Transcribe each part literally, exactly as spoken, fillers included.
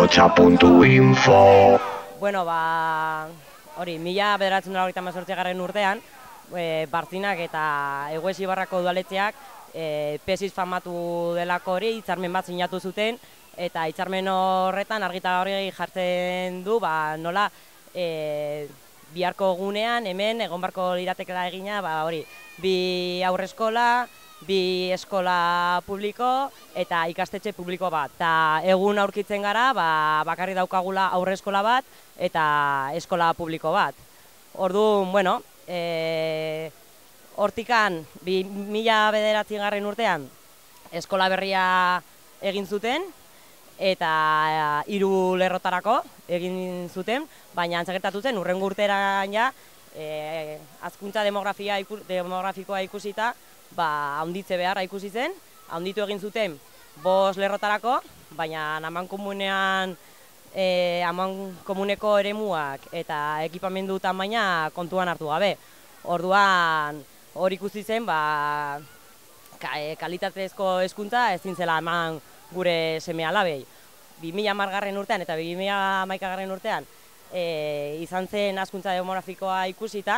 ahotsa puntu info. Bueno, ba, hori, mila bederatzen dara hogeita hemezortzigarren urtean, e, Bartzinak eta Eguesi Barrako udaletxeak e, pesis famatu delako hori hitzarmen bat sinatu zuten, eta hitzarmen horretan argita hori jartzen du, ba, nola e, biharko gunean hemen egon barko liratekela egina, ba, hori, bi aurreskola, bi eskola publiko eta ikastetxe publiko bat. Ta egun aurkitzen gara, ba, bakarri daukagula aurreskola bat eta eskola publiko bat. Orduan, bueno, e, hortikan, bi mila bederatzigarren urtean, eskola berria egin zuten, eta hiru lerrotarako egin zuten, baina antzagertatu zen, urrengo urteran ja, e, hazkuntza demografia, demografikoa ikusita, ba, haunditze beharra ikusi zen, haunditu egin zuten bost lerrotarako, baina aman komunean, e, aman komuneko eremuak eta ekipamendu tamaina kontuan hartu gabe. Orduan, hor ikusi zen, ba, kalitatezko hezkuntza ezin zela eman gure seme alabei. bi mila hamargarren urtean eta bi mila hamaikagarren urtean e, izan zen hazkuntza demografikoa ikusita,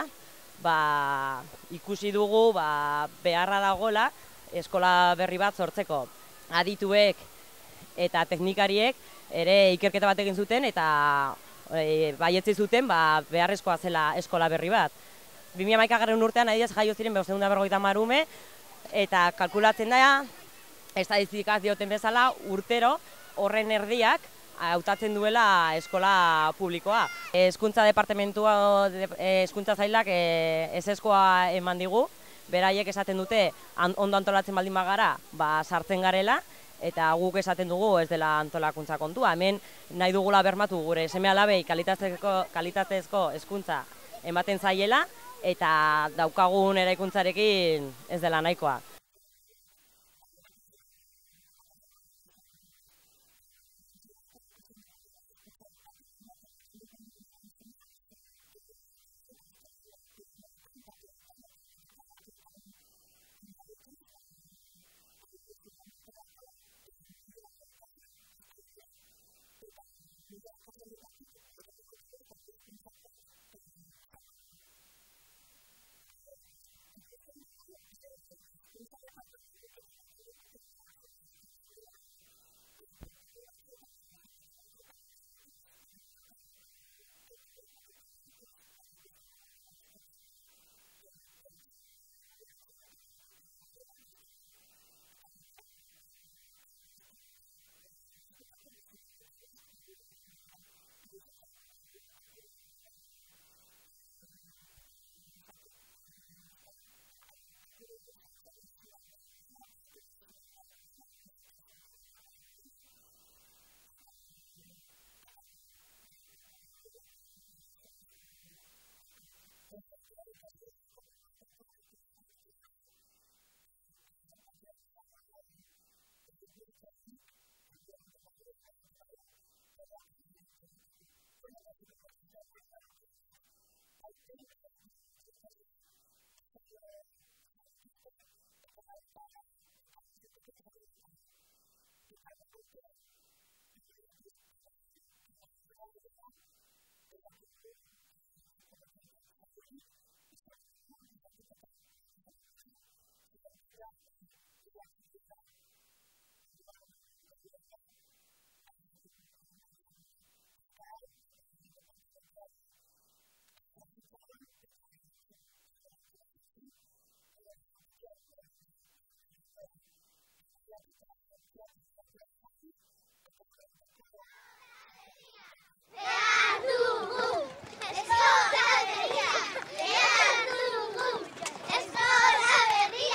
ba, ikusi dugu ba, beharra dagoela eskola berri bat sortzeko. Adituek eta teknikariek ere ikerketa bat egin zuten eta e, baietzi zuten ba, beharrezkoa zela eskola berri bat. bi mila hamaikagarren urtean adidez jaio ziren berrehun eta berrogeita hamar ume eta kalkulatzen da, estadistikak dioten bezala, urtero horren erdiak hautatzen duela eskola publikoa. Hezkuntza departamentua, hezkuntza zailak ezezkoa eman digu, beraiek esaten dute ondo antolatzen baldin bagara, ba sartzen garela, eta guk esaten dugu ez dela antolakuntza kontua. Hemen nahi dugula bermatu gure seme alabei kalitatezko, kalitatezko hezkuntza ematen zaiela, eta daukagun eraikuntzarekin ez dela nahikoa.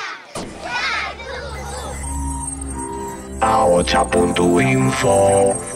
ahotsa puntu info